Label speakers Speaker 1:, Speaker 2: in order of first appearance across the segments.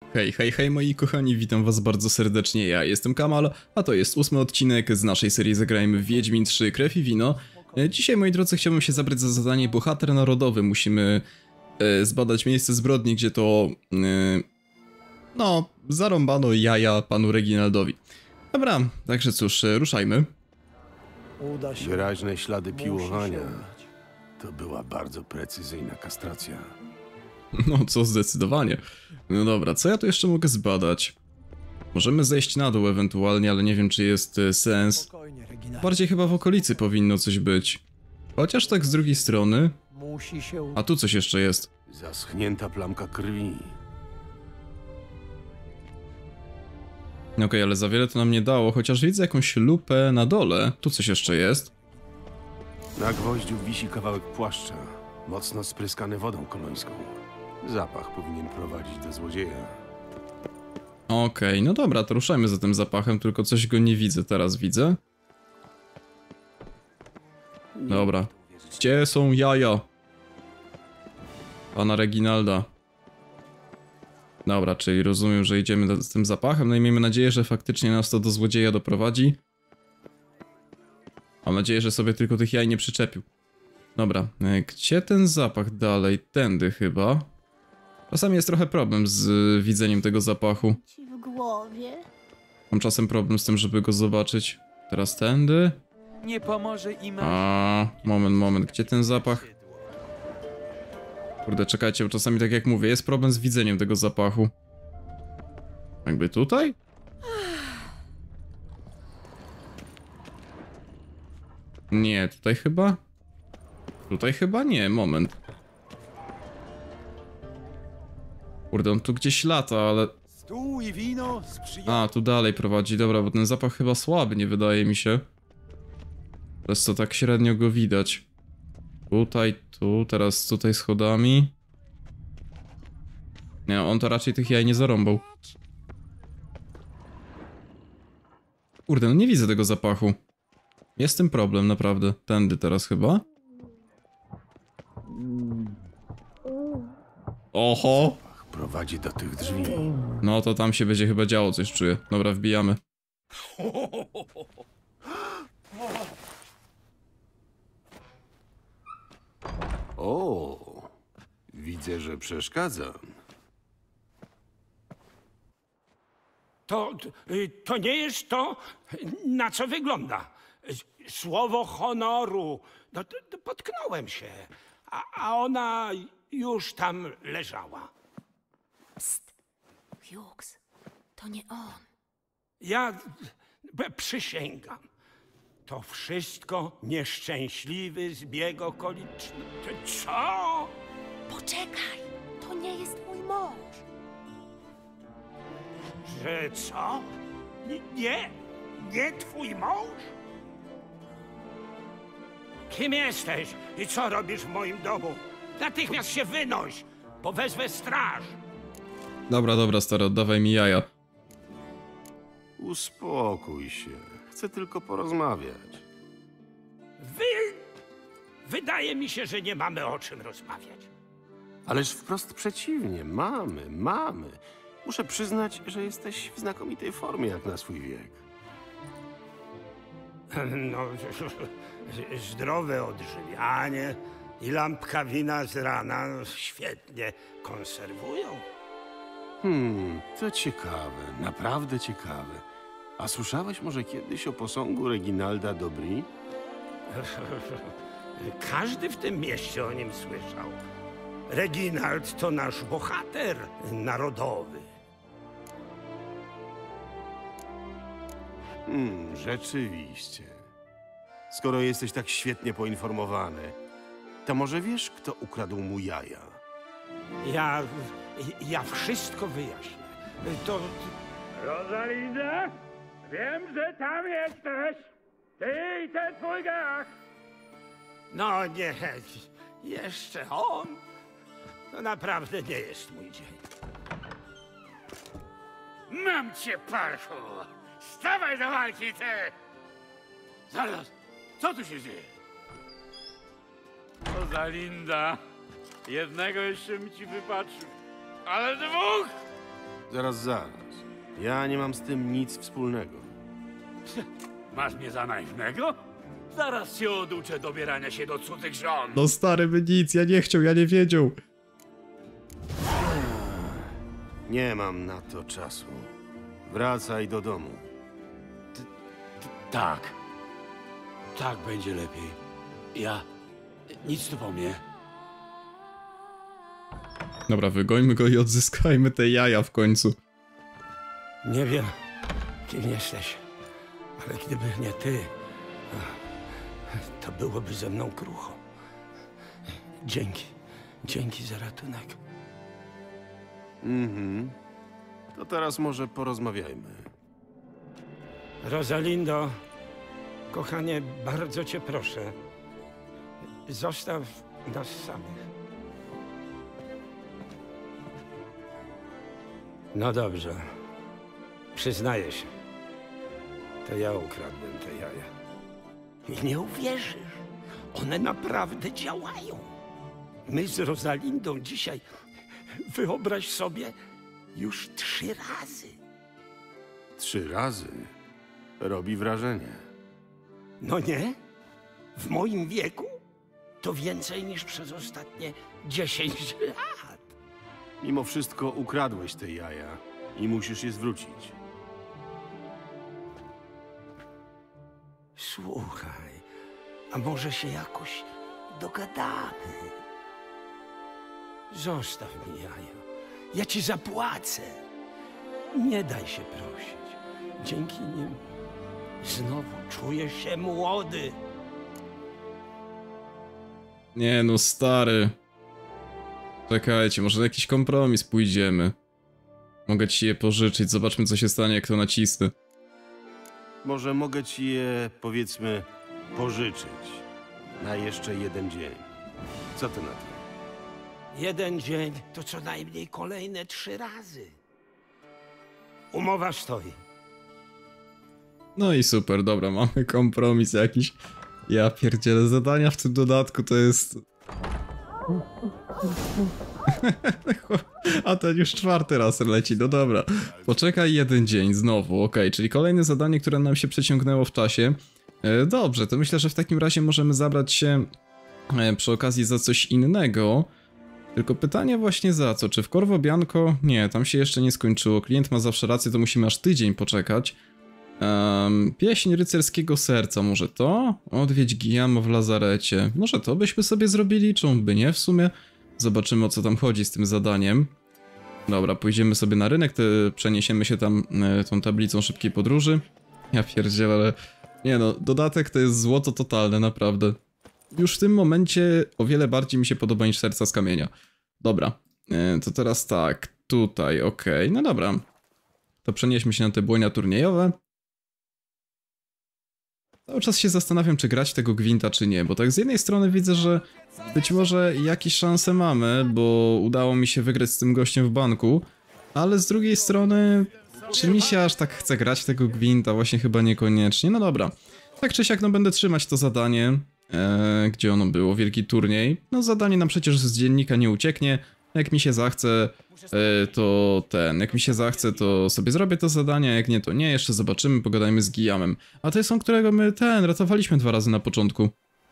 Speaker 1: Hej, hej, hej moi kochani, witam was bardzo serdecznie, ja jestem Kamal, a to jest 8 odcinek z naszej serii Zagrajmy w Wiedźmin 3 Krew i Wino. Dzisiaj, moi drodzy, chciałbym się zabrać za zadanie bohater narodowy. Musimy zbadać miejsce zbrodni, gdzie to, zarąbano jaja panu Reginaldowi. Dobra, także cóż, ruszajmy.
Speaker 2: Uda się.
Speaker 3: Wyraźne ślady
Speaker 2: Musi
Speaker 3: piłowania.
Speaker 2: się udać.
Speaker 3: To była bardzo precyzyjna kastracja.
Speaker 1: No, co zdecydowanie. No dobra, co ja tu jeszcze mogę zbadać? Możemy zejść na dół ewentualnie, ale nie wiem, czy jest sens.
Speaker 2: Spokojnie, Regina.
Speaker 1: Bardziej chyba w okolicy powinno coś być. Chociaż tak z drugiej strony.
Speaker 2: Musi się udać.
Speaker 1: A tu coś jeszcze jest.
Speaker 3: Zaschnięta plamka krwi.
Speaker 1: Okej, ale za wiele to nam nie dało, chociaż widzę jakąś lupę na dole. Tu coś jeszcze jest.
Speaker 3: Na gwoździu wisi kawałek płaszcza, mocno spryskany wodą kolońską. Zapach powinien prowadzić do złodzieja.
Speaker 1: Okej, no dobra, to ruszajmy za tym zapachem, tylko coś go nie widzę, teraz widzę. Dobra. Gdzie są jaja pana Reginalda? Dobra, czyli rozumiem, że idziemy z tym zapachem, no i miejmy nadzieję, że faktycznie nas to do złodzieja doprowadzi. Mam nadzieję, że sobie tylko tych jaj nie przyczepił. Dobra, gdzie ten zapach dalej? Tędy chyba. Czasami jest trochę problem z widzeniem tego zapachu.
Speaker 4: Ci w głowie?
Speaker 1: Mam czasem problem z tym, żeby go zobaczyć. Teraz tędy.
Speaker 5: Nie pomoże im.
Speaker 1: Moment, gdzie ten zapach? Kurde, czekajcie, bo czasami tak jak mówię, jest problem z widzeniem tego zapachu. Jakby tutaj? Nie, tutaj chyba? Tutaj chyba nie, moment. Kurde, on tu gdzieś lata, ale...
Speaker 2: Stół i wino sprzyja.
Speaker 1: A, tu dalej prowadzi, dobra, bo ten zapach chyba słaby, nie wydaje mi się. Przez to tak średnio go widać. Tutaj, tu, teraz tutaj schodami. Nie, on to raczej tych jaj nie zarąbał. Kurde, no nie widzę tego zapachu. Jest z tym problem, naprawdę. Tędy teraz chyba. Oho!
Speaker 3: Prowadzi do tych drzwi.
Speaker 1: No to tam się będzie chyba działo, coś czuję. Dobra, wbijamy.
Speaker 3: O, widzę, że przeszkadzam.
Speaker 6: To nie jest to, na co wygląda. Słowo honoru. No, to potknąłem się, a ona już tam leżała.
Speaker 4: Hughes, to nie on.
Speaker 6: Ja przysięgam. To wszystko nieszczęśliwy zbieg okoliczności. Co?
Speaker 4: Poczekaj, to nie jest mój mąż.
Speaker 6: Że co? Nie twój mąż? Kim jesteś i co robisz w moim domu? Natychmiast się wynoś, bo wezwę straż.
Speaker 1: Dobra, stary, oddawaj mi jaja.
Speaker 3: Uspokój się. Chcę tylko porozmawiać.
Speaker 6: Wydaje mi się, że nie mamy o czym rozmawiać.
Speaker 3: Ależ wprost przeciwnie. Mamy. Muszę przyznać, że jesteś w znakomitej formie jak na swój wiek.
Speaker 6: No, zdrowe odżywianie i lampka wina z rana świetnie konserwują.
Speaker 3: To ciekawe, naprawdę ciekawe. A słyszałeś może kiedyś o posągu Reginalda Dobry?
Speaker 6: Każdy w tym mieście o nim słyszał. Reginald to nasz bohater narodowy.
Speaker 3: Rzeczywiście. Skoro jesteś tak świetnie poinformowany, to może wiesz, kto ukradł mu jaja?
Speaker 6: Ja wszystko wyjaśnię. To...
Speaker 7: Rosalinda? Wiem, że tam jesteś! Ty i ten twój gach!
Speaker 6: No nie, jeszcze on? To naprawdę nie jest mój dzień.
Speaker 7: Mam cię, parchu! Stawaj do walki, ty! Zaraz, co tu się dzieje? Rosalinda, jednego jeszcze mi ci wypatrzył, ale dwóch!
Speaker 3: Zaraz. Ja nie mam z tym nic wspólnego.
Speaker 7: Masz mnie za naiwnego? Zaraz się oduczę dobierania się do cudzych żon.
Speaker 1: No stary by nic, ja nie chciał, ja nie wiedział.
Speaker 3: Nie mam na to czasu. Wracaj do domu.
Speaker 7: Tak. Tak będzie lepiej. Ja... Nic tu po mnie.
Speaker 1: Dobra, wygońmy go i odzyskajmy te jaja w końcu.
Speaker 6: Nie wiem, kim jesteś, ale gdyby nie ty, to byłoby ze mną krucho. Dzięki za ratunek.
Speaker 3: To teraz może porozmawiajmy.
Speaker 6: Rosalindo, kochanie, bardzo cię proszę, zostaw nas samych. No dobrze, przyznaję się, to ja ukradłem te jaja. I nie uwierzysz, one naprawdę działają. My z Rosalindą dzisiaj, wyobraź sobie, już 3 razy.
Speaker 3: 3 razy? Robi wrażenie.
Speaker 6: No nie? W moim wieku to więcej niż przez ostatnie 10 lat.
Speaker 3: Mimo wszystko ukradłeś te jaja i musisz je zwrócić.
Speaker 6: Słuchaj, a może się jakoś dogadamy? Zostaw mi jaja. Ja ci zapłacę. Nie daj się prosić. Dzięki nim znowu czuję się młody.
Speaker 1: Nie no, stary. Czekajcie, może na jakiś kompromis pójdziemy. Mogę ci je pożyczyć, zobaczmy co się stanie jak to nacisnę.
Speaker 3: Może mogę ci je, powiedzmy, pożyczyć na jeszcze 1 dzień. Co ty na to?
Speaker 6: 1 dzień to co najmniej kolejne 3 razy. Umowa stoi.
Speaker 1: No i super, dobra, mamy kompromis jakiś. Ja pierdzielę, zadania w tym dodatku to jest... A ten już 4. raz leci, no dobra. Poczekaj 1 dzień znowu, okej, czyli kolejne zadanie, które nam się przeciągnęło w czasie. Dobrze, to myślę, że w takim razie możemy zabrać się przy okazji za coś innego. Tylko pytanie właśnie za co? Czy w Corvo Bianco? Nie, tam się jeszcze nie skończyło. Klient ma zawsze rację, to musimy aż tydzień poczekać. Pieśń rycerskiego serca, może to? Odwiedź Guillaume w lazarecie. Może to byśmy sobie zrobili, czemu by nie w sumie? Zobaczymy o co tam chodzi z tym zadaniem. Dobra, pójdziemy sobie na rynek, przeniesiemy się tam tą tablicą szybkiej podróży. Ja pierdzielę, ale... Nie no, dodatek to jest złoto totalne, naprawdę. Już w tym momencie o wiele bardziej mi się podoba niż serca z kamienia. Dobra, to teraz tak, tutaj, okej, no dobra. To przenieśmy się na te błonia turniejowe. Cały czas się zastanawiam, czy grać tego gwinta, czy nie, bo tak z jednej strony widzę, że być może jakieś szanse mamy, bo udało mi się wygrać z tym gościem w banku, ale z drugiej strony, czy mi się aż tak chce grać tego gwinta? Właśnie chyba niekoniecznie. No dobra, tak czy siak, no będę trzymać to zadanie, gdzie ono było, wielki turniej. No zadanie nam przecież z dziennika nie ucieknie, jak mi się zachce, jak mi się zachce, to sobie zrobię to zadanie, jak nie, to nie, jeszcze zobaczymy, pogadajmy z Guillaumem. A to jest on, którego my, ratowaliśmy 2 razy na początku.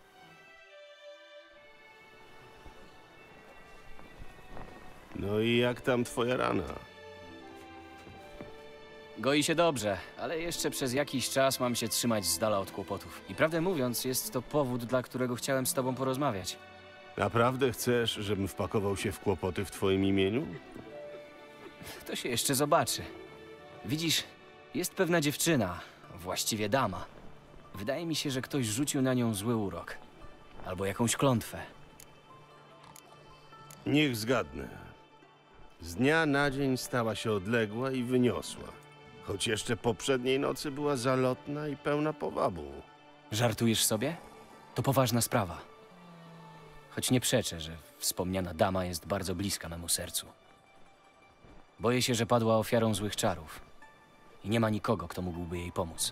Speaker 3: No i jak tam twoja rana?
Speaker 8: Goi się dobrze, ale jeszcze przez jakiś czas mam się trzymać z dala od kłopotów. I prawdę mówiąc, jest to powód, dla którego chciałem z tobą porozmawiać.
Speaker 3: Naprawdę chcesz, żebym wpakował się w kłopoty w twoim imieniu?
Speaker 8: To się jeszcze zobaczy. Widzisz, jest pewna dziewczyna, właściwie dama. Wydaje mi się, że ktoś rzucił na nią zły urok. Albo jakąś klątwę.
Speaker 3: Niech zgadnę. Z dnia na dzień stała się odległa i wyniosła. Choć jeszcze poprzedniej nocy była zalotna i pełna powabu.
Speaker 8: Żartujesz sobie? To poważna sprawa. Choć nie przeczę, że wspomniana dama jest bardzo bliska memu sercu. Boję się, że padła ofiarą złych czarów. I nie ma nikogo, kto mógłby jej pomóc.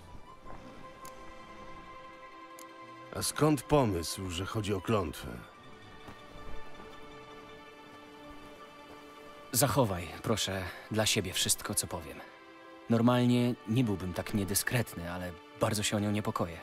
Speaker 3: A skąd pomysł, że chodzi o klątwę?
Speaker 8: Zachowaj, proszę, dla siebie wszystko, co powiem. Normalnie nie byłbym tak niedyskretny, ale bardzo się o nią niepokoję.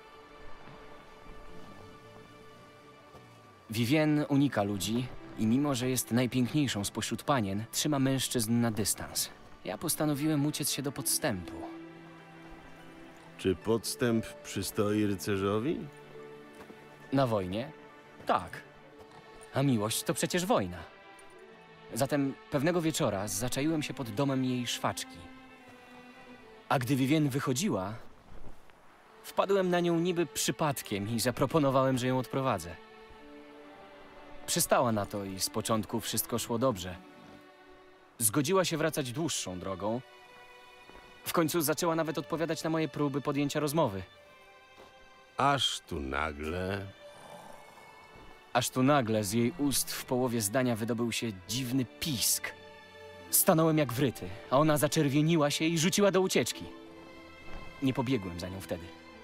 Speaker 8: Vivienne unika ludzi i mimo, że jest najpiękniejszą spośród panien, trzyma mężczyzn na dystans. Ja postanowiłem uciec się do podstępu.
Speaker 3: Czy podstęp przystoi rycerzowi?
Speaker 8: Na wojnie? Tak. A miłość to przecież wojna. Zatem pewnego wieczora zaczaiłem się pod domem jej szwaczki. A gdy Vivienne wychodziła, wpadłem na nią niby przypadkiem i zaproponowałem, że ją odprowadzę. Przystała na to i z początku wszystko szło dobrze. Zgodziła się wracać dłuższą drogą. W końcu zaczęła nawet odpowiadać na moje próby podjęcia rozmowy.
Speaker 3: Aż tu nagle...
Speaker 8: Aż tu nagle z jej ust w połowie zdania wydobył się dziwny pisk. Stanąłem jak wryty, a ona zaczerwieniła się i rzuciła do ucieczki. Nie pobiegłem za nią wtedy.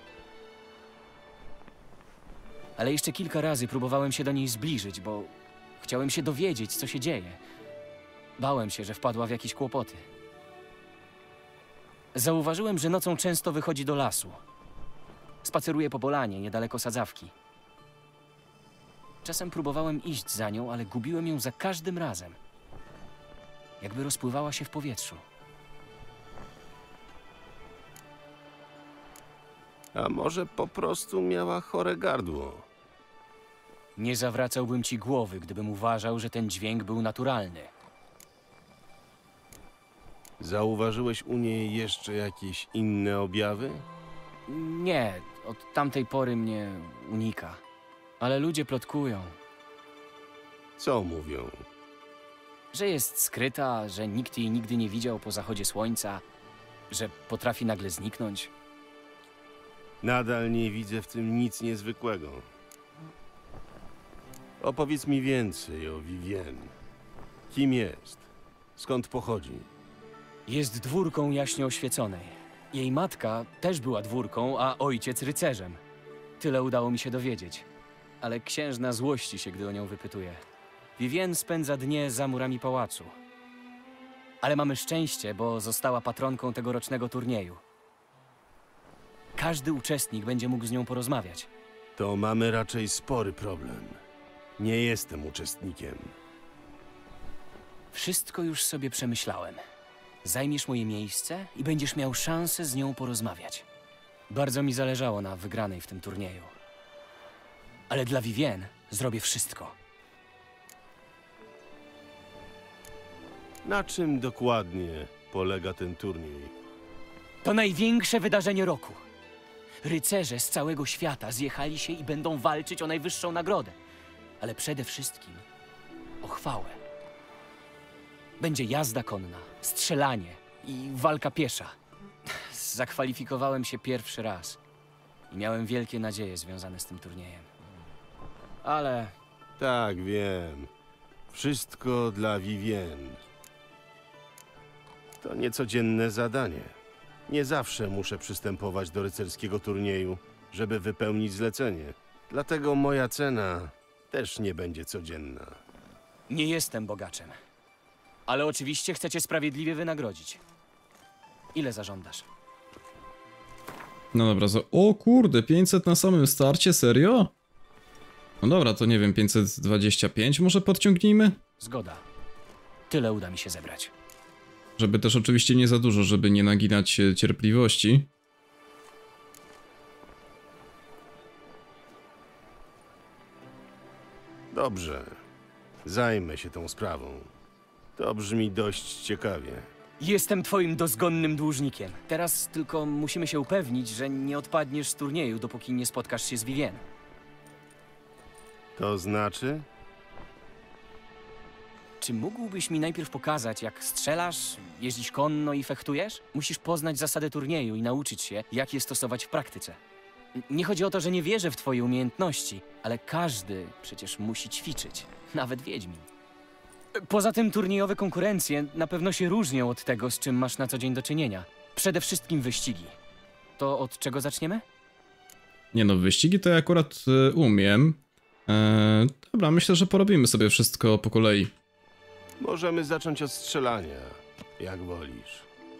Speaker 8: Ale jeszcze kilka razy próbowałem się do niej zbliżyć, bo chciałem się dowiedzieć, co się dzieje. Bałem się, że wpadła w jakieś kłopoty. Zauważyłem, że nocą często wychodzi do lasu. Spaceruje po polanie, niedaleko sadzawki. Czasem próbowałem iść za nią, ale gubiłem ją za każdym razem. Jakby rozpływała się w powietrzu.
Speaker 3: A może po prostu miała chore gardło?
Speaker 8: Nie zawracałbym ci głowy, gdybym uważał, że ten dźwięk był naturalny.
Speaker 3: Zauważyłeś u niej jeszcze jakieś inne objawy?
Speaker 8: Nie, od tamtej pory mnie unika. Ale ludzie plotkują,
Speaker 3: Co mówią?
Speaker 8: że jest skryta, że nikt jej nigdy nie widział po zachodzie słońca, że potrafi nagle zniknąć.
Speaker 3: Nadal nie widzę w tym nic niezwykłego. Opowiedz mi więcej o Vivienne. Kim jest? Skąd pochodzi?
Speaker 8: Jest dwórką jaśnie oświeconej. Jej matka też była dwórką, a ojciec rycerzem. Tyle udało mi się dowiedzieć. Ale księżna złości się, gdy o nią wypytuje. Vivienne spędza dnie za murami pałacu. Ale mamy szczęście, bo została patronką tegorocznego turnieju. Każdy uczestnik będzie mógł z nią porozmawiać.
Speaker 3: To mamy raczej spory problem. Nie jestem uczestnikiem.
Speaker 8: Wszystko już sobie przemyślałem. Zajmiesz moje miejsce i będziesz miał szansę z nią porozmawiać. Bardzo mi zależało na wygranej w tym turnieju. Ale dla Vivienne zrobię wszystko.
Speaker 3: Na czym dokładnie polega ten turniej?
Speaker 8: To największe wydarzenie roku. Rycerze z całego świata zjechali się i będą walczyć o najwyższą nagrodę. Ale przede wszystkim o chwałę. Będzie jazda konna, strzelanie i walka piesza. Zakwalifikowałem się pierwszy raz i miałem wielkie nadzieje związane z tym turniejem. Ale
Speaker 3: Tak, wiem. Wszystko dla Vivienne. To niecodzienne zadanie. Nie zawsze muszę przystępować do rycerskiego turnieju, żeby wypełnić zlecenie. Dlatego moja cena też nie będzie codzienna.
Speaker 8: nie jestem bogaczem. Ale oczywiście chcę cię sprawiedliwie wynagrodzić. Ile zażądasz?
Speaker 1: No dobra, o kurde, 500 na samym starcie, serio? No dobra, to nie wiem, 525 może podciągnijmy?
Speaker 8: Zgoda. Tyle uda mi się zebrać.
Speaker 1: Żeby też oczywiście nie za dużo, żeby nie naginać cierpliwości.
Speaker 3: Dobrze. Zajmę się tą sprawą. To brzmi dość ciekawie.
Speaker 8: Jestem twoim dozgonnym dłużnikiem. Teraz tylko musimy się upewnić, że nie odpadniesz z turnieju, dopóki nie spotkasz się z Vivienne.
Speaker 3: To znaczy?
Speaker 8: Czy mógłbyś mi najpierw pokazać, jak strzelasz, jeździsz konno i fechtujesz? Musisz poznać zasady turnieju i nauczyć się, jak je stosować w praktyce. Nie chodzi o to, że nie wierzę w twoje umiejętności, ale każdy przecież musi ćwiczyć, nawet wiedźmin. Poza tym turniejowe konkurencje na pewno się różnią od tego, z czym masz na co dzień do czynienia. Przede wszystkim wyścigi. To od czego zaczniemy?
Speaker 1: Nie no, wyścigi to ja akurat umiem. Dobra, myślę, że porobimy sobie wszystko po kolei.
Speaker 3: Możemy zacząć od strzelania, jak wolisz.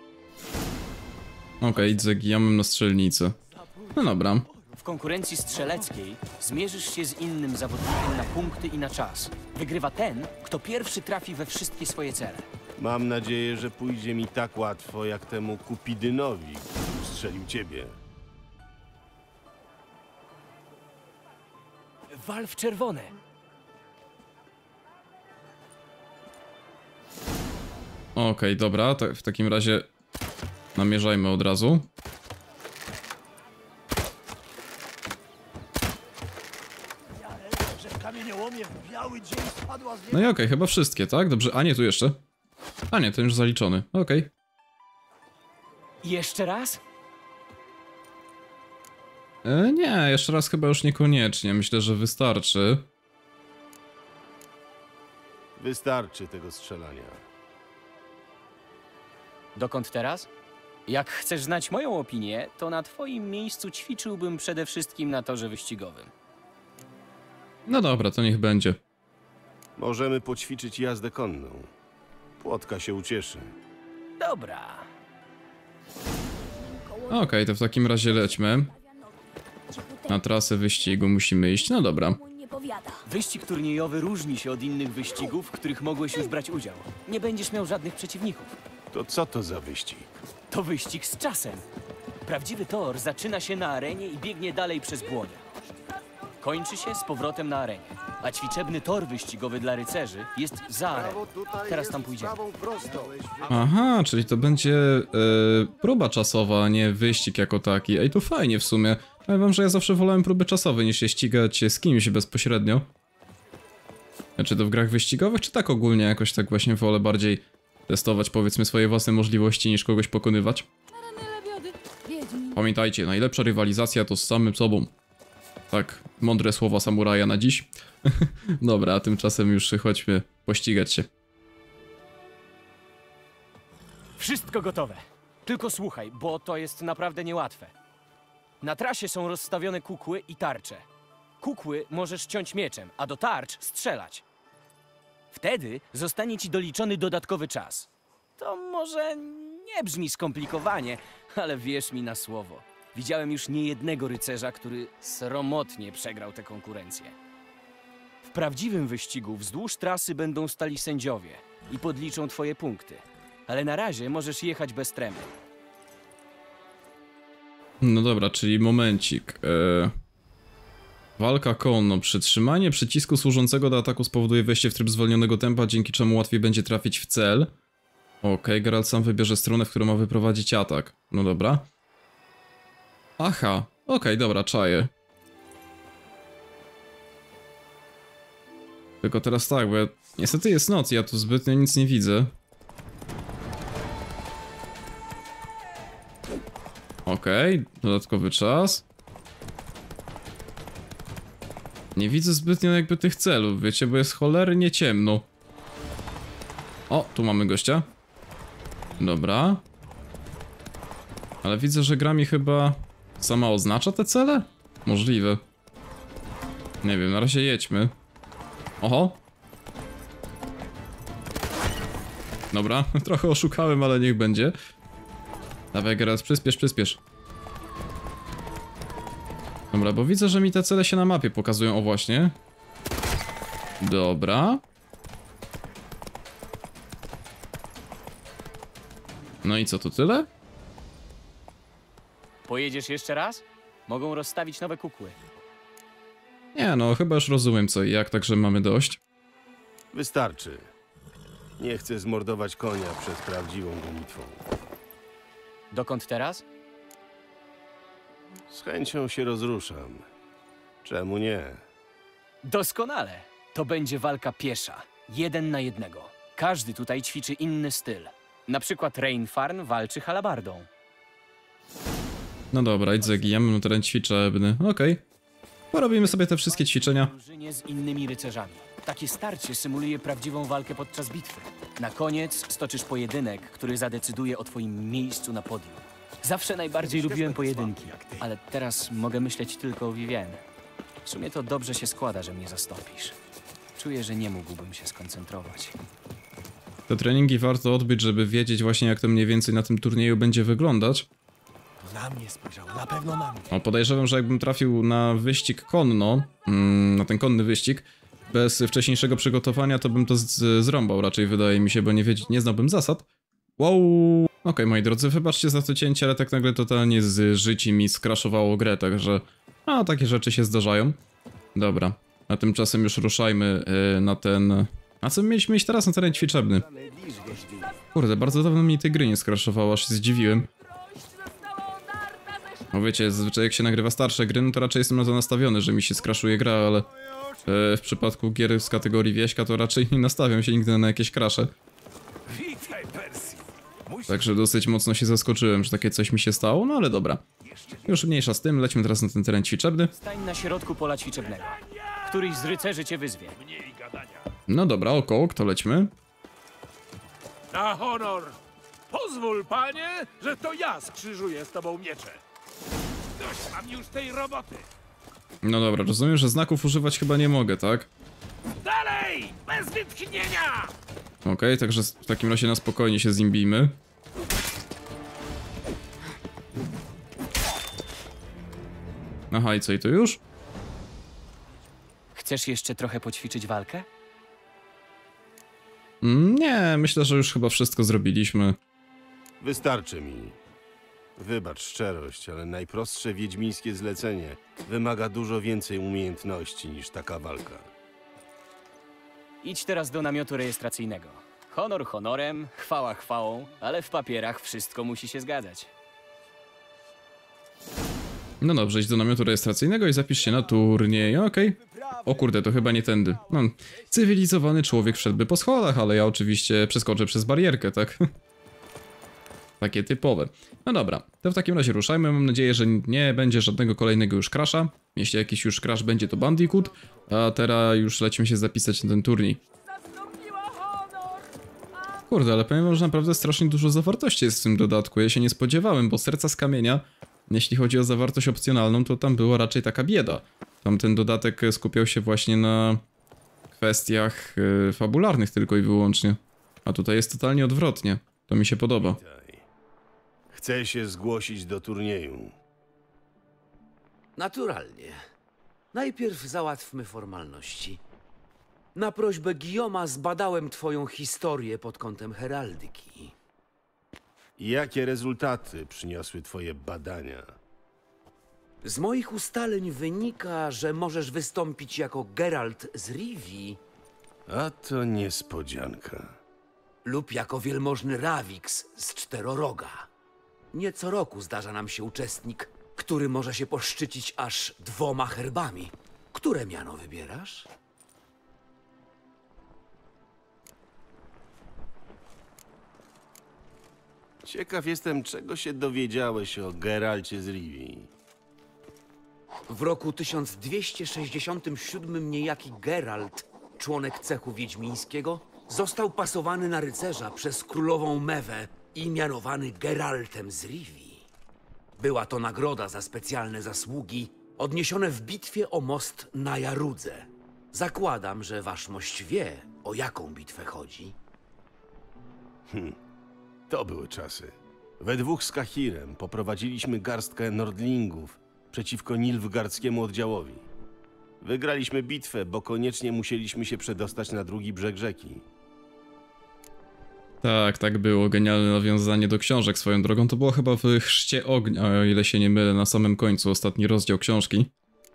Speaker 1: Okej, zagijamy na strzelnicę. No dobra.
Speaker 8: W konkurencji strzeleckiej zmierzysz się z innym zawodnikiem na punkty i na czas. Wygrywa ten, kto pierwszy trafi we wszystkie swoje cele.
Speaker 3: Mam nadzieję, że pójdzie mi tak łatwo, jak temu Kupidynowi, który strzelił ciebie.
Speaker 8: Wal w czerwone.
Speaker 1: Okej, dobra, to w takim razie namierzajmy od razu.
Speaker 2: Że w kamieniołomie w biały dzień spadła z
Speaker 1: No i okej, chyba wszystkie, tak? Dobrze, a nie, tu jeszcze. A nie, ten już zaliczony, okej.
Speaker 8: Jeszcze raz?
Speaker 1: Nie, jeszcze raz chyba już niekoniecznie, myślę, że wystarczy.
Speaker 3: Wystarczy tego strzelania.
Speaker 8: Dokąd teraz? Jak chcesz znać moją opinię, to na twoim miejscu ćwiczyłbym przede wszystkim na torze wyścigowym.
Speaker 1: No dobra, to niech będzie.
Speaker 3: Możemy poćwiczyć jazdę konną. Płotka się ucieszy.
Speaker 8: Dobra.
Speaker 1: Okej, to w takim razie lećmy. Na trasę wyścigu musimy iść, no dobra.
Speaker 4: Nie powiada.
Speaker 8: Wyścig turniejowy różni się od innych wyścigów, w których mogłeś już brać udział. Nie będziesz miał żadnych przeciwników.
Speaker 3: To co to za wyścig?
Speaker 8: To wyścig z czasem. Prawdziwy tor zaczyna się na arenie i biegnie dalej przez błonie. Kończy się z powrotem na arenie. A ćwiczebny tor wyścigowy dla rycerzy jest za areną. Teraz tam pójdziemy.
Speaker 1: Aha, czyli to będzie próba czasowa, a nie wyścig jako taki. Ej, to fajnie w sumie. Powiem wam, że ja zawsze wolałem próby czasowe niż się ścigać z kimś bezpośrednio. Czy to w grach wyścigowych, czy tak ogólnie jakoś tak właśnie wolę bardziej testować powiedzmy swoje własne możliwości niż kogoś pokonywać. Pamiętajcie, najlepsza rywalizacja to z samym sobą. Tak, mądre słowa samuraja na dziś. Dobra, a tymczasem już chodźmy pościgać się.
Speaker 8: Wszystko gotowe. Tylko słuchaj, bo to jest naprawdę niełatwe. Na trasie są rozstawione kukły i tarcze. Kukły możesz ciąć mieczem, a do tarcz strzelać. Wtedy zostanie ci doliczony dodatkowy czas. To może nie brzmi skomplikowanie, ale wierz mi na słowo. Widziałem już niejednego rycerza, który sromotnie przegrał tę konkurencję. W prawdziwym wyścigu wzdłuż trasy będą stali sędziowie i podliczą twoje punkty. Ale na razie możesz jechać bez tremy.
Speaker 1: No dobra, czyli momencik. Walka konno. Przytrzymanie przycisku służącego do ataku spowoduje wejście w tryb zwolnionego tempa, dzięki czemu łatwiej będzie trafić w cel. Okej, Geralt sam wybierze stronę, w którą ma wyprowadzić atak. No dobra. Aha, okej, dobra, czaję. Tylko teraz tak, bo niestety jest noc, ja tu zbytnio nic nie widzę. Okej, dodatkowy czas. Nie widzę zbytnio jakby tych celów, wiecie, bo jest cholernie ciemno. O, tu mamy gościa. Dobra. Ale widzę, że gra mi chyba sama oznacza te cele? Możliwe. Nie wiem, na razie jedźmy. Oho. Dobra, trochę oszukałem, ale niech będzie. Dawaj, Geralt, przyspiesz, przyspiesz. Dobra, bo widzę, że mi te cele się na mapie pokazują, o właśnie. Dobra. No i co, to tyle?
Speaker 8: Pojedziesz jeszcze raz? Mogą rozstawić nowe kukły.
Speaker 1: Nie no, chyba już rozumiem co i jak, także mamy dość.
Speaker 3: Wystarczy. Nie chcę zmordować konia przed prawdziwą gonitwą.
Speaker 8: Dokąd teraz?
Speaker 3: Z chęcią się rozruszam. Czemu nie?
Speaker 8: Doskonale. To będzie walka piesza. 1 na 1. Każdy tutaj ćwiczy inny styl. Na przykład Reinfarn walczy halabardą.
Speaker 1: No dobra, idź zagijamy, no teren ćwiczebny. Okej. Porobimy sobie te wszystkie ćwiczenia.
Speaker 8: Drużynie z innymi rycerzami. Takie starcie symuluje prawdziwą walkę podczas bitwy. Na koniec stoczysz pojedynek, który zadecyduje o twoim miejscu na podium. Zawsze najbardziej lubiłem pojedynki, ale teraz mogę myśleć tylko o Vivienne. W sumie to dobrze się składa, że mnie zastąpisz. Czuję, że nie mógłbym się skoncentrować.
Speaker 1: Te treningi warto odbyć, żeby wiedzieć właśnie, jak to mniej więcej na tym turnieju będzie wyglądać.
Speaker 2: Na mnie spojrzał, na pewno na mnie.
Speaker 1: O, podejrzewam, że jakbym trafił na wyścig konno, na ten konny wyścig, bez wcześniejszego przygotowania, to bym to zrąbał raczej, wydaje mi się, bo nie znałbym zasad. Wow! Okej, moi drodzy, wybaczcie za to cięcie, ale tak nagle totalnie z życi mi skraszowało grę, także... A, takie rzeczy się zdarzają. Dobra, a tymczasem już ruszajmy na ten... A co mieliśmy iść teraz na teren ćwiczebny? Kurde, bardzo dawno mi tej gry nie skraszowało, aż się zdziwiłem. No wiecie, zazwyczaj jak się nagrywa starsze gry, no to raczej jestem na to nastawiony, że mi się skraszuje gra, ale... w przypadku gier z kategorii wieśka to raczej nie nastawiam się nigdy na jakieś krasze. Także dosyć mocno się zaskoczyłem, że takie coś mi się stało, no ale dobra. Już mniejsza z tym, lećmy teraz na ten teren ćwiczebny.
Speaker 8: Stań na środku pola ćwiczebnego. Któryś z rycerzy cię wyzwie.
Speaker 1: No dobra, około, to lećmy.
Speaker 9: Na honor! Pozwól, panie, że to ja skrzyżuję z tobą miecze. Dość mam już tej roboty.
Speaker 1: No dobra, rozumiem, że znaków używać chyba nie mogę, tak?
Speaker 9: Dalej! Bez wytchnienia!
Speaker 1: Okej, także w takim razie na spokojnie się z nim bijmy. Aha, i co, i to już?
Speaker 8: Chcesz jeszcze trochę poćwiczyć walkę?
Speaker 1: Nie, myślę, że już chyba wszystko zrobiliśmy.
Speaker 3: Wystarczy mi. Wybacz szczerość, ale najprostsze wiedźmińskie zlecenie wymaga dużo więcej umiejętności niż taka walka.
Speaker 8: Idź teraz do namiotu rejestracyjnego. Honor honorem, chwała chwałą, ale w papierach wszystko musi się zgadzać.
Speaker 1: No dobrze, idź do namiotu rejestracyjnego i zapisz się na turniej, okej. O kurde, to chyba nie tędy. No, cywilizowany człowiek wszedłby po schodach, ale ja oczywiście przeskoczę przez barierkę, tak? Takie typowe. No dobra, to w takim razie ruszajmy. Mam nadzieję, że nie będzie żadnego kolejnego już crasha. Jeśli jakiś już crash będzie, to Bandicoot. A teraz już lecimy się zapisać na ten turniej. Kurde, ale powiem wam, że naprawdę strasznie dużo zawartości jest w tym dodatku. Ja się nie spodziewałem, bo Serca z Kamienia, jeśli chodzi o zawartość opcjonalną, to tam była raczej taka bieda. Tam ten dodatek skupiał się właśnie na kwestiach fabularnych tylko i wyłącznie. A tutaj jest totalnie odwrotnie. To mi się podoba.
Speaker 3: Chcę się zgłosić do turnieju.
Speaker 10: Naturalnie. Najpierw załatwmy formalności. Na prośbę Guillauma zbadałem twoją historię pod kątem heraldyki.
Speaker 3: Jakie rezultaty przyniosły twoje badania?
Speaker 10: Z moich ustaleń wynika, że możesz wystąpić jako Geralt z Rivii
Speaker 3: A to niespodzianka.
Speaker 10: lub jako wielmożny Ravix z Czteroroga. Nie co roku zdarza nam się uczestnik, który może się poszczycić aż 2 herbami. Które miano wybierasz?
Speaker 3: Ciekaw jestem, czego się dowiedziałeś o Geralcie z Rivii.
Speaker 10: W roku 1267 niejaki Geralt, członek cechu wiedźmińskiego, został pasowany na rycerza przez królową Mewę i mianowany Geraltem z Rivii. Była to nagroda za specjalne zasługi odniesione w bitwie o most na Jarudze. Zakładam, że wasz mość wie, o jaką bitwę chodzi.
Speaker 3: To były czasy. We dwóch z Kahirem poprowadziliśmy garstkę Nordlingów przeciwko Nilfgaardzkiemu oddziałowi. Wygraliśmy bitwę, bo koniecznie musieliśmy się przedostać na drugi brzeg rzeki.
Speaker 1: Tak, tak było. Genialne nawiązanie do książek swoją drogą. To było chyba w Chrzcie Ognia, o ile się nie mylę, na samym końcu, ostatni rozdział książki.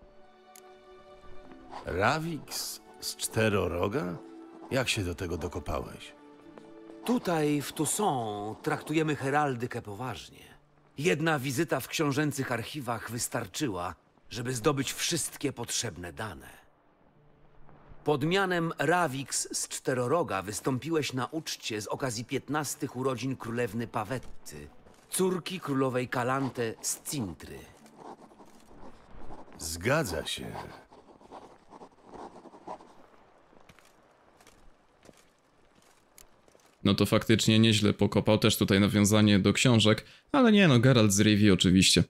Speaker 3: Ravix z Czteroroga? Jak się do tego dokopałeś?
Speaker 10: Tutaj, w Toussaint, traktujemy heraldykę poważnie. Jedna wizyta w książęcych archiwach wystarczyła, żeby zdobyć wszystkie potrzebne dane. Pod mianem Ravix z Czteroroga wystąpiłeś na uczcie z okazji 15 urodzin królewny Pawetty, córki królowej Kalante z Cintry.
Speaker 3: Zgadza się.
Speaker 1: No to faktycznie nieźle pokopał, też tutaj nawiązanie do książek, ale nie no, Geralt z Rivii oczywiście.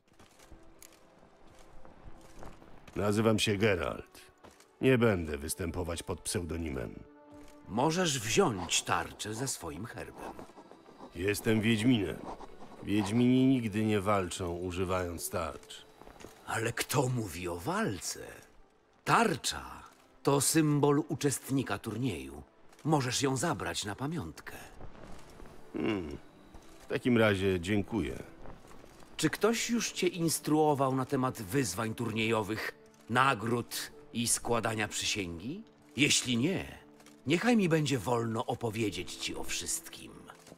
Speaker 3: Nazywam się Geralt. Nie będę występować pod pseudonimem.
Speaker 10: możesz wziąć tarczę ze swoim herbem.
Speaker 3: Jestem Wiedźminem. Wiedźmini nigdy nie walczą używając tarcz.
Speaker 10: Ale kto mówi o walce? Tarcza to symbol uczestnika turnieju. Możesz ją zabrać na pamiątkę.
Speaker 3: W takim razie dziękuję.
Speaker 10: Czy ktoś już cię instruował na temat wyzwań turniejowych, nagród i składania przysięgi? Jeśli nie, niechaj mi będzie wolno opowiedzieć ci o wszystkim.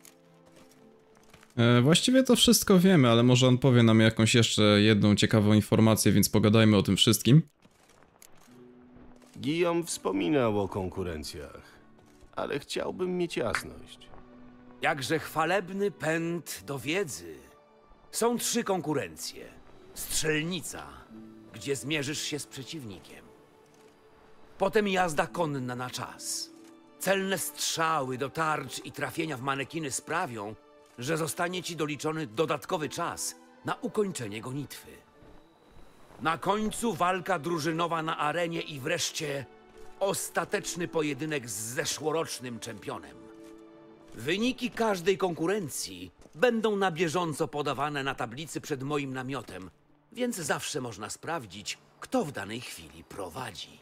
Speaker 1: Właściwie to wszystko wiemy, ale może on powie nam jakąś jeszcze jedną ciekawą informację, więc pogadajmy o tym wszystkim.
Speaker 3: Guillaume wspominał o konkurencjach, ale chciałbym mieć jasność.
Speaker 10: Jakże chwalebny pęd do wiedzy. Są 3 konkurencje. Strzelnica, gdzie zmierzysz się z przeciwnikiem. Potem jazda konna na czas. Celne strzały do tarcz i trafienia w manekiny sprawią, że zostanie ci doliczony dodatkowy czas na ukończenie gonitwy. Na końcu walka drużynowa na arenie i wreszcie ostateczny pojedynek z zeszłorocznym czempionem. Wyniki każdej konkurencji będą na bieżąco podawane na tablicy przed moim namiotem, więc zawsze można sprawdzić, kto w danej chwili prowadzi.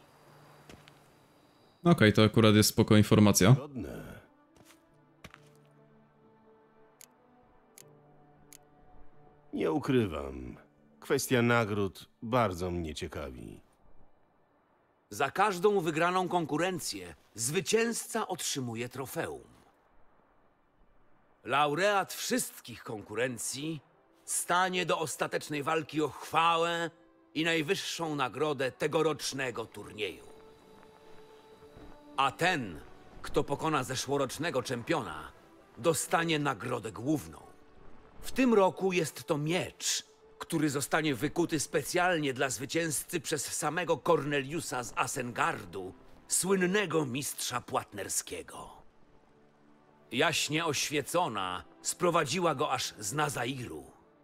Speaker 1: Okej, to akurat jest spoko informacja.
Speaker 3: Godne. Nie ukrywam. Kwestia nagród bardzo mnie ciekawi.
Speaker 10: Za każdą wygraną konkurencję zwycięzca otrzymuje trofeum. Laureat wszystkich konkurencji stanie do ostatecznej walki o chwałę i najwyższą nagrodę tegorocznego turnieju. A ten, kto pokona zeszłorocznego czempiona, dostanie nagrodę główną. W tym roku jest to miecz, który zostanie wykuty specjalnie dla zwycięzcy przez samego Corneliusa z Asengardu, słynnego mistrza płatnerskiego. Jaśnie oświecona sprowadziła go aż z Nazairu.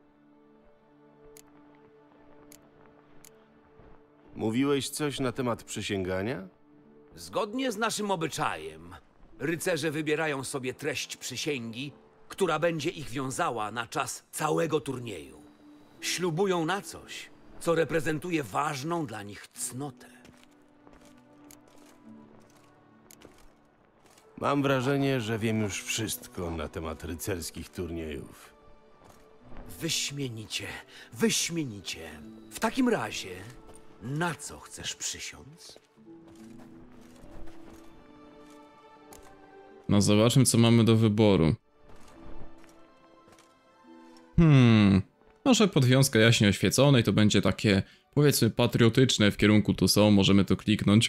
Speaker 3: Mówiłeś coś na temat przysięgania?
Speaker 10: Zgodnie z naszym obyczajem, rycerze wybierają sobie treść przysięgi, która będzie ich wiązała na czas całego turnieju. Ślubują na coś, co reprezentuje ważną dla nich cnotę.
Speaker 3: Mam wrażenie, że wiem już wszystko na temat rycerskich turniejów.
Speaker 10: Wyśmienicie, wyśmienicie. W takim razie, na co chcesz przysiąc?
Speaker 1: No zobaczmy, co mamy do wyboru. Może podwiązka jaśnie oświeconej to będzie takie, powiedzmy, patriotyczne w kierunku tu są, możemy to kliknąć.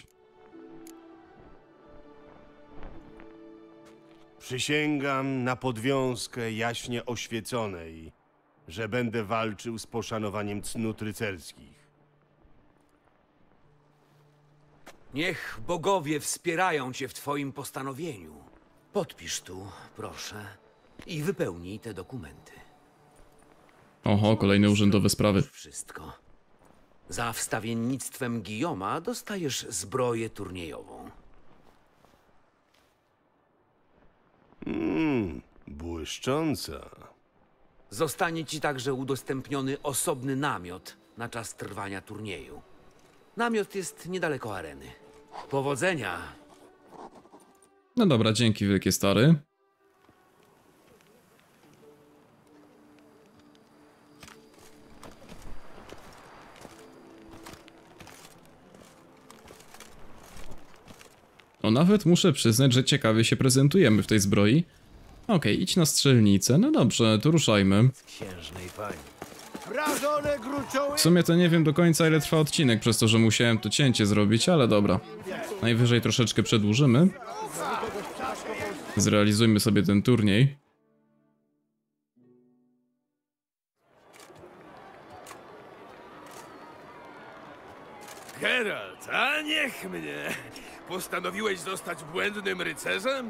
Speaker 3: Przysięgam na podwiązkę jaśnie oświeconej, że będę walczył z poszanowaniem cnót rycerskich.
Speaker 10: Niech bogowie wspierają cię w twoim postanowieniu. Podpisz tu, proszę, i wypełnij te dokumenty.
Speaker 1: Oho, kolejne urzędowe sprawy.
Speaker 10: Wszystko. Za wstawiennictwem Guillauma dostajesz zbroję turniejową.
Speaker 3: Błyszcząca.
Speaker 10: Zostanie ci także udostępniony osobny namiot na czas trwania turnieju. Namiot jest niedaleko areny. Powodzenia!
Speaker 1: No dobra, dzięki wielkie stary. No nawet muszę przyznać, że ciekawie się prezentujemy w tej zbroi. Okej, idź na strzelnicę. No dobrze, to ruszajmy.
Speaker 2: Księżnej pani.
Speaker 1: W sumie to nie wiem do końca, ile trwa odcinek, przez to, że musiałem to cięcie zrobić, ale dobra. Najwyżej troszeczkę przedłużymy. Zrealizujmy sobie ten turniej.
Speaker 9: Geralt, a niech mnie! Postanowiłeś zostać błędnym rycerzem?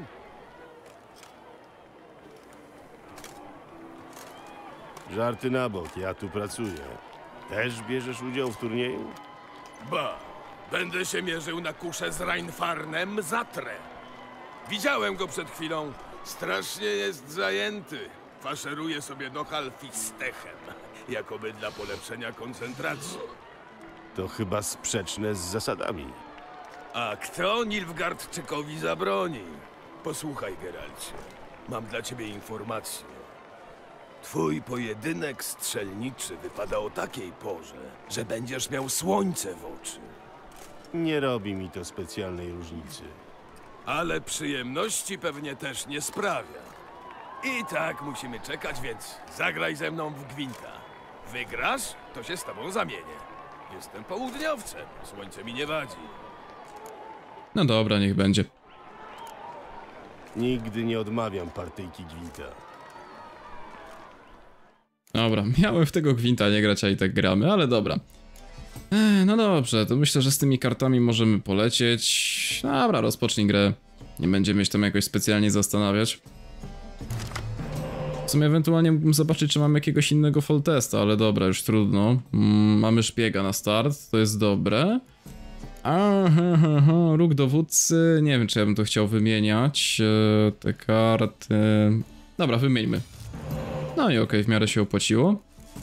Speaker 3: Żarty na bok, ja tu pracuję. Też bierzesz udział w turnieju?
Speaker 9: Ba, będę się mierzył na kuszę z Reinfarnem Zatrę. Widziałem go przed chwilą. Strasznie jest zajęty. Faszeruje sobie do Halfistechem, jakoby dla polepszenia koncentracji.
Speaker 3: To chyba sprzeczne z zasadami.
Speaker 9: A kto Nilfgaardczykowi zabroni? Posłuchaj, Geralcie. Mam dla ciebie informację. Twój pojedynek strzelniczy wypada o takiej porze, że będziesz miał słońce w oczy.
Speaker 3: Nie robi mi to specjalnej różnicy.
Speaker 9: Ale przyjemności pewnie też nie sprawia. I tak musimy czekać, więc zagraj ze mną w gwinta. Wygrasz, to się z tobą zamienię. Jestem południowcem, słońce mi nie wadzi.
Speaker 1: No dobra, niech będzie.
Speaker 3: Nigdy nie odmawiam partyjki gwinta.
Speaker 1: Dobra, miałem w tego gwinta nie grać, a i tak gramy, ale dobra. No dobrze, to myślę, że z tymi kartami możemy polecieć. Dobra, rozpocznij grę. Nie będziemy się tam jakoś specjalnie zastanawiać. W sumie ewentualnie mógłbym zobaczyć, czy mam jakiegoś innego foltesta, ale dobra, już trudno. Mamy szpiega na start, to jest dobre. Róg dowódcy, nie wiem, czy ja bym to chciał wymieniać. Te karty... Dobra, wymieńmy. No i okej, w miarę się opłaciło.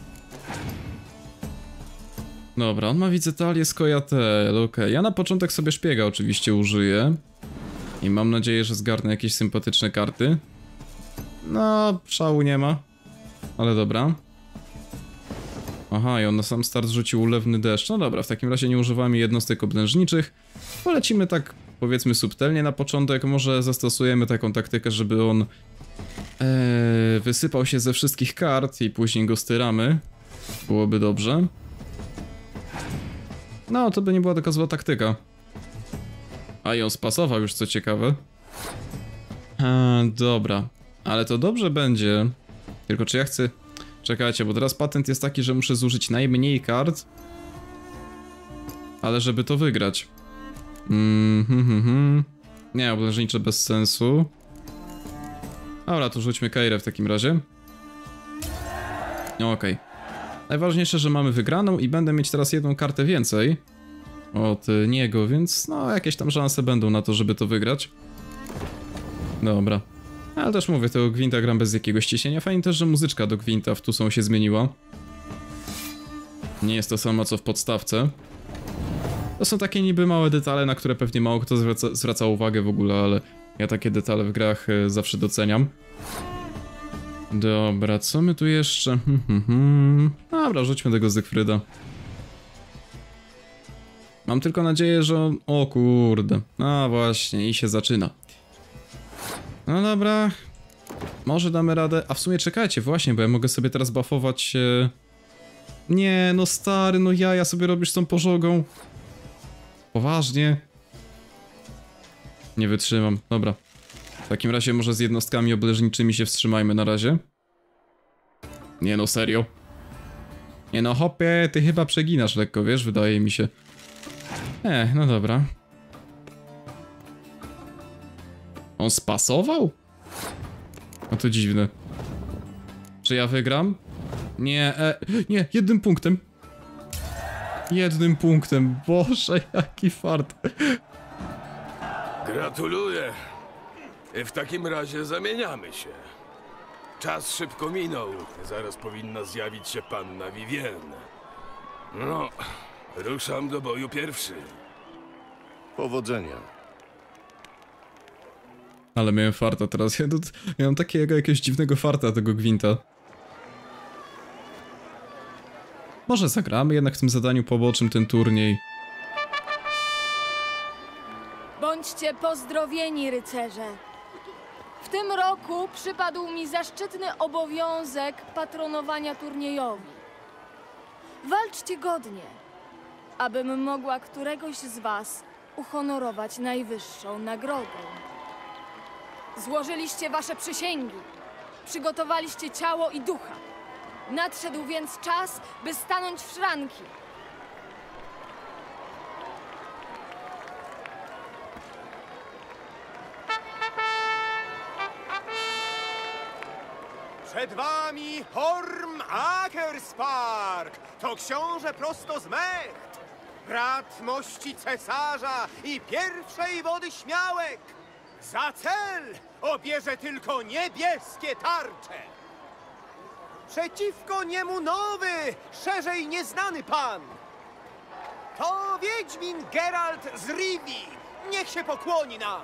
Speaker 1: Dobra, on ma widzę talię Skojatel, okej. Ja na początek sobie szpiega oczywiście użyję. I mam nadzieję, że zgarnę jakieś sympatyczne karty. No, szału nie ma. Ale dobra. Aha, i on na sam start rzucił ulewny deszcz. No dobra, w takim razie nie używamy jednostek oblężniczych. Polecimy tak, powiedzmy, subtelnie na początek. Może zastosujemy taką taktykę, żeby on wysypał się ze wszystkich kart i później go styramy. Byłoby dobrze. No, to by nie była taka zła taktyka. A i on spasował już, co ciekawe. Dobra. Ale to dobrze będzie. Tylko czy ja chcę... Czekajcie, bo teraz patent jest taki, że muszę zużyć najmniej kart. Ale żeby to wygrać. Nie, oblężnicze bez sensu. Dobra, to rzućmy Keirę w takim razie. Okej. Najważniejsze, że mamy wygraną i będę mieć teraz jedną kartę więcej od niego, więc no jakieś tam szanse będą na to, żeby to wygrać. Dobra. Ale też mówię, tego gwinta gram bez jakiegoś ciśnienia. Fajnie też, że muzyczka do gwinta w Tusą się zmieniła. Nie jest to samo co w podstawce. To są takie niby małe detale, na które pewnie mało kto zwraca uwagę w ogóle, ale ja takie detale w grach zawsze doceniam. Dobra, co my tu jeszcze? Dobra, rzućmy tego Zygfryda. Mam tylko nadzieję, że on... O kurde. A właśnie, i się zaczyna. No dobra. Może damy radę. A w sumie czekajcie, właśnie, bo ja mogę sobie teraz buffować... Nie, no stary, no ja sobie robisz z tą pożogą. Poważnie. Nie wytrzymam, dobra. W takim razie może z jednostkami obleżniczymi się wstrzymajmy na razie. Nie no, serio. Nie no, hopie, ty chyba przeginasz lekko, wiesz, wydaje mi się. No dobra. On spasował? No to dziwne. Czy ja wygram? Nie, nie, jednym punktem. Jednym punktem, Boże, jaki fart.
Speaker 9: Gratuluję. W takim razie zamieniamy się. Czas szybko minął. Zaraz powinna zjawić się panna Vivienne. No, ruszam do boju pierwszy.
Speaker 3: Powodzenia.
Speaker 1: Ale miałem farta teraz. Ja mam takiego jakiegoś dziwnego farta tego gwinta. Może zagramy jednak w tym zadaniu pobocznym ten turniej.
Speaker 11: Bądźcie pozdrowieni, rycerze. W tym roku przypadł mi zaszczytny obowiązek patronowania turniejowi. Walczcie godnie, abym mogła któregoś z was uhonorować najwyższą nagrodą. Złożyliście wasze przysięgi, przygotowaliście ciało i ducha. Nadszedł więc czas, by stanąć w szranki.
Speaker 2: Przed wami Horm Akerspark! To książę prosto z Mecht! Brat mości cesarza i pierwszej wody śmiałek! Za cel obierze tylko niebieskie tarcze. Przeciwko niemu nowy, szerzej nieznany pan. To Wiedźmin Geralt z Rivii. Niech się pokłoni nam.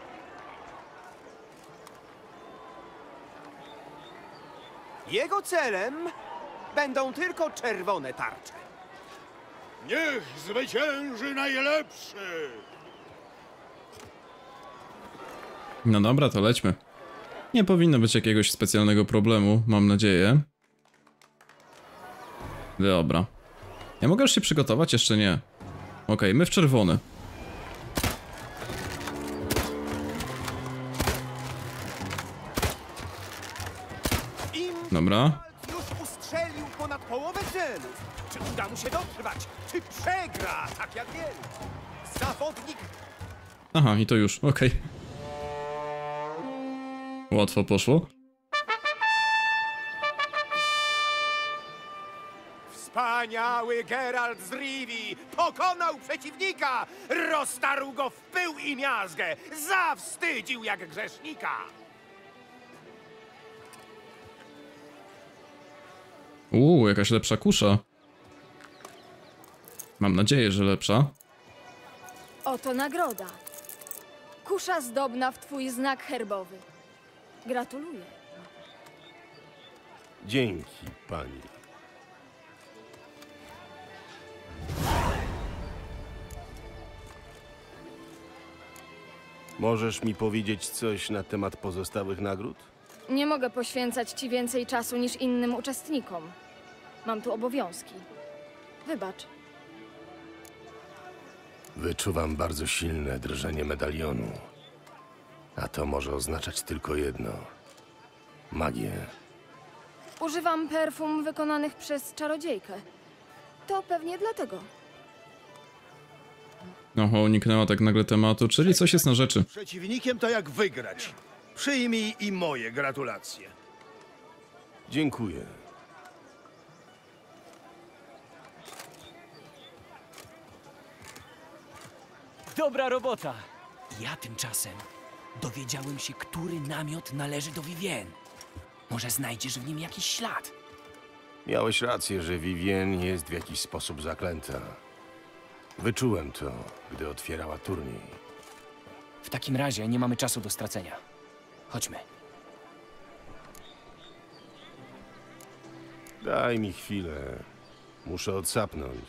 Speaker 2: Jego celem będą tylko czerwone tarcze.
Speaker 7: Niech zwycięży najlepszy!
Speaker 1: No dobra, to lećmy. Nie powinno być jakiegoś specjalnego problemu, mam nadzieję. Dobra. Ja mogę już się przygotować? Jeszcze nie. Okej, my w czerwony. Dobra.
Speaker 2: Już ustrzelił ponad połowę celów. Czy uda mu się dotrwać? Czy przegra, tak jak wielu? Zawodnik
Speaker 1: Aha, i to już, okej. Łatwo poszło.
Speaker 2: Wspaniały Geralt z Rivii pokonał przeciwnika, roztarł go w pył i miazgę, zawstydził jak grzesznika.
Speaker 1: Jakaś lepsza kusza. Mam nadzieję, że lepsza.
Speaker 11: Oto nagroda. Kusza zdobna w twój znak herbowy. Gratuluję.
Speaker 3: Dzięki, pani. Możesz mi powiedzieć coś na temat pozostałych nagród?
Speaker 11: Nie mogę poświęcać ci więcej czasu niż innym uczestnikom. Mam tu obowiązki. Wybacz.
Speaker 3: Wyczuwam bardzo silne drżenie medalionu. A to może oznaczać tylko jedno. Magię.
Speaker 11: Używam perfum wykonanych przez czarodziejkę. To pewnie dlatego.
Speaker 1: Oho, uniknęła tak nagle tematu, czyli coś jest na rzeczy.
Speaker 7: Przeciwnikiem to jak wygrać. Przyjmij i moje gratulacje.
Speaker 3: Dziękuję.
Speaker 8: Dobra robota! Ja tymczasem dowiedziałem się, który namiot należy do Vivienne. Może znajdziesz w nim jakiś ślad.
Speaker 3: Miałeś rację, że Vivienne jest w jakiś sposób zaklęta. Wyczułem to, gdy otwierała turniej.
Speaker 8: W takim razie nie mamy czasu do stracenia. Chodźmy.
Speaker 3: Daj mi chwilę. Muszę odsapnąć.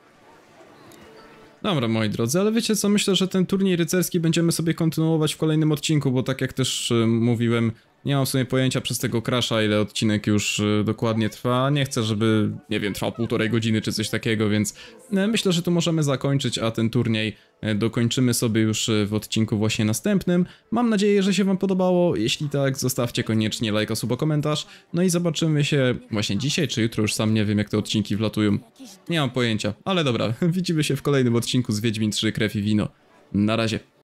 Speaker 1: Dobra, moi drodzy, ale wiecie co, myślę, że ten turniej rycerski będziemy sobie kontynuować w kolejnym odcinku, bo tak jak też mówiłem, nie mam w sumie pojęcia przez tego crasha, ile odcinek już dokładnie trwa. Nie chcę, żeby, nie wiem, trwał 1,5 godziny czy coś takiego, więc myślę, że tu możemy zakończyć, a ten turniej dokończymy sobie już w odcinku właśnie następnym. Mam nadzieję, że się wam podobało. Jeśli tak, zostawcie koniecznie lajka, suba, komentarz. No i zobaczymy się właśnie dzisiaj czy jutro, już sam nie wiem, jak te odcinki wlatują. Nie mam pojęcia, ale dobra, widzimy się w kolejnym odcinku z Wiedźmin 3 Krew i Wino. Na razie.